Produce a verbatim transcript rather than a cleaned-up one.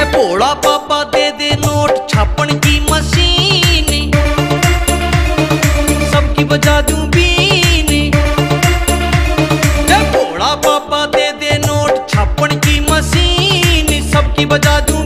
भोला बाबा दे दे note छापन की machine, सबकी बजा दूं बीन। जय भोला बाबा दे दे नोट छापन की मशीन, सबकी बजा दूं